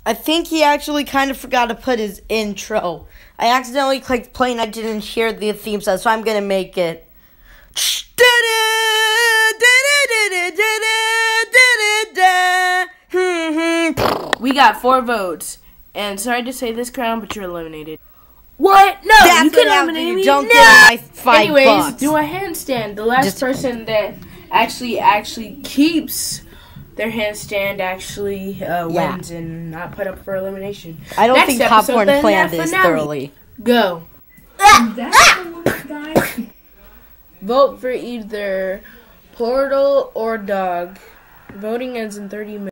I think he actually kind of forgot to put his intro. I accidentally clicked play and I didn't hear the theme song, so I'm going to make it. We got 4 votes. And sorry to say this, Crown, but you're eliminated. What? No, That's you can what eliminate me. Don't no. get my $5. Anyways, do a handstand. The last person that actually keeps their handstand wins and not put up for elimination. I don't Next think episode, Popcorn the planned this finale. thoroughly. Go. That's the one, guys. Vote for either Portal or Dog. Voting ends in 30 minutes.